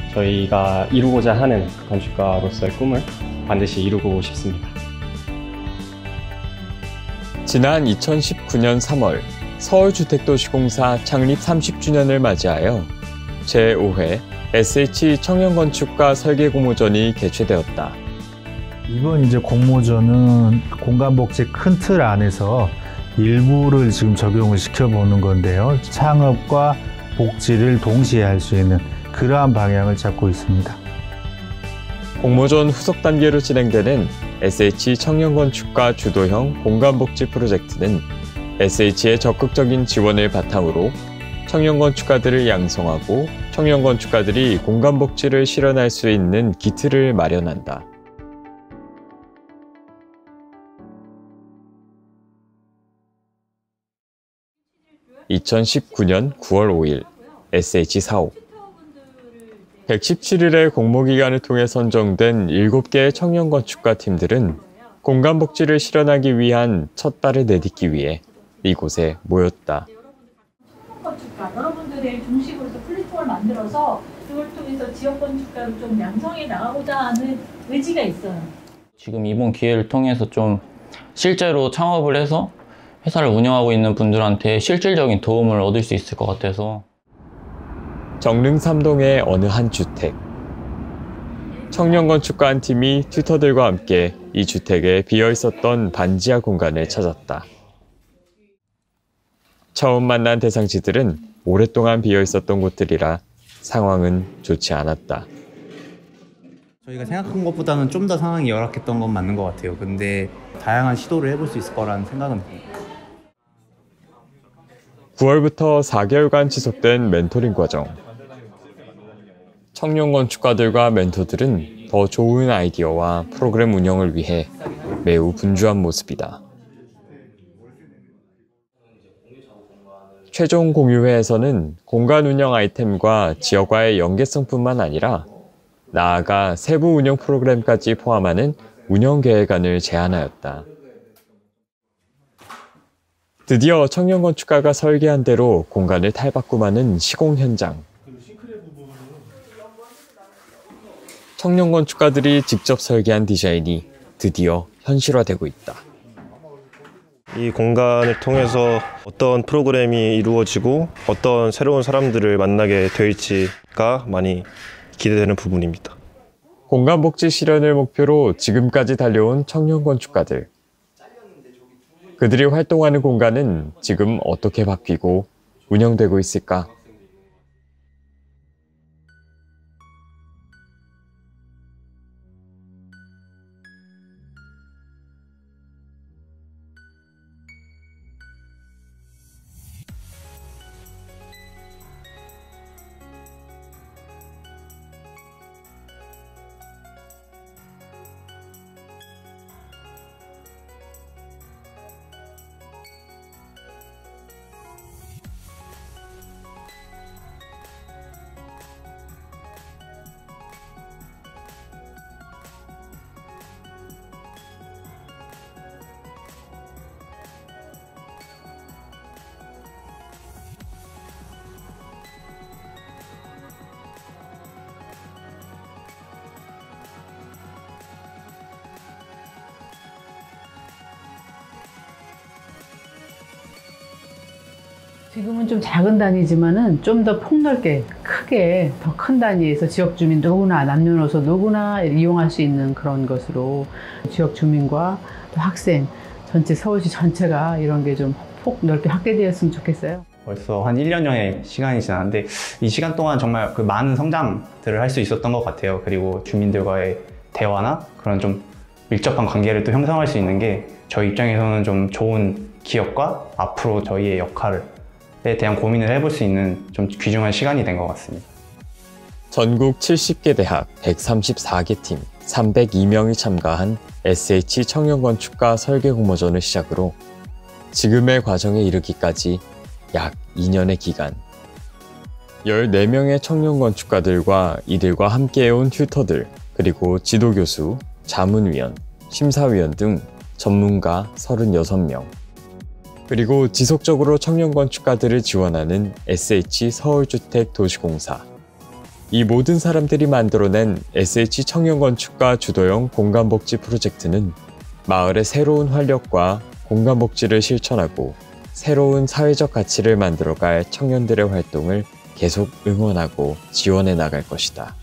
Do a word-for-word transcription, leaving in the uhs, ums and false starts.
저희가 이루고자 하는 건축가로서의 꿈을 반드시 이루고 싶습니다. 지난 이천십구 년 삼월 서울주택도시공사 창립 삼십 주년을 맞이하여 제오 회 에스에이치 청년건축가 설계공모전이 개최되었다. 이번 이제 공모전은 공간복지 큰 틀 안에서 일부를 지금 적용을 시켜보는 건데요. 창업과 복지를 동시에 할 수 있는 그러한 방향을 잡고 있습니다. 공모전 후속 단계로 진행되는 에스에이치 청년건축가 주도형 공간복지 프로젝트는 에스에이치의 적극적인 지원을 바탕으로 청년건축가들을 양성하고 청년건축가들이 공간복지를 실현할 수 있는 기틀을 마련한다. 이천십구 년 구월 오일 에스에이치 사옥. 백십칠 일의 공모기간을 통해 선정된 일곱 개의 청년건축가 팀들은 공간복지를 실현하기 위한 첫 발을 내딛기 위해 이곳에 모였다. 건축가, 여러분들의 중심으로서 플랫폼을 만들어서 그걸 통해서 지역 건축가를 좀 양성해 나가고자 하는 의지가 있어요. 지금 이번 기회를 통해서 좀 실제로 창업을 해서 회사를 운영하고 있는 분들한테 실질적인 도움을 얻을 수 있을 것 같아서. 정릉 삼동의 어느 한 주택. 청년건축가 한 팀이 튜터들과 함께 이 주택에 비어있었던 반지하 공간을 찾았다. 처음 만난 대상지들은 오랫동안 비어있었던 곳들이라 상황은 좋지 않았다. 저희가 생각한 것보다는 좀 더 상황이 열악했던 건 맞는 것 같아요. 근데 다양한 시도를 해볼 수 있을 거라는 생각은 듭니다. 구월부터 사 개월간 지속된 멘토링 과정. 청년 건축가들과 멘토들은 더 좋은 아이디어와 프로그램 운영을 위해 매우 분주한 모습이다. 최종 공유회에서는 공간 운영 아이템과 지역과의 연계성뿐만 아니라 나아가 세부 운영 프로그램까지 포함하는 운영 계획안을 제안하였다. 드디어 청년 건축가가 설계한 대로 공간을 탈바꿈하는 시공 현장. 청년 건축가들이 직접 설계한 디자인이 드디어 현실화되고 있다. 이 공간을 통해서 어떤 프로그램이 이루어지고 어떤 새로운 사람들을 만나게 될지가 많이 기대되는 부분입니다. 공간복지 실현을 목표로 지금까지 달려온 청년 건축가들. 그들이 활동하는 공간은 지금 어떻게 바뀌고 운영되고 있을까? 지금은 좀 작은 단위지만은 좀 더 폭넓게 크게 더 큰 단위에서 지역 주민 누구나 남녀노소 누구나 이용할 수 있는 그런 것으로 지역 주민과 또 학생 전체 서울시 전체가 이런 게 좀 폭 넓게 확대되었으면 좋겠어요. 벌써 한 일 년여의 시간이 지났는데 이 시간 동안 정말 그 많은 성장들을 할 수 있었던 것 같아요. 그리고 주민들과의 대화나 그런 좀 밀접한 관계를 또 형성할 수 있는 게 저희 입장에서는 좀 좋은 기업과 앞으로 저희의 역할을 에 대한 고민을 해볼 수 있는 좀 귀중한 시간이 된 것 같습니다. 전국 칠십 개 대학 백삼십사 개 팀 삼백이 명이 참가한 에스에이치 청년건축가 설계공모전을 시작으로 지금의 과정에 이르기까지 약 이 년의 기간. 열네 명의 청년건축가들과 이들과 함께해온 튜터들, 그리고 지도교수, 자문위원, 심사위원 등 전문가 서른여섯 명. 그리고 지속적으로 청년 건축가들을 지원하는 에스에이치 서울주택도시공사. 이 모든 사람들이 만들어낸 에스에이치 청년건축가 주도형 공간복지 프로젝트는 마을의 새로운 활력과 공간복지를 실천하고 새로운 사회적 가치를 만들어갈 청년들의 활동을 계속 응원하고 지원해 나갈 것이다.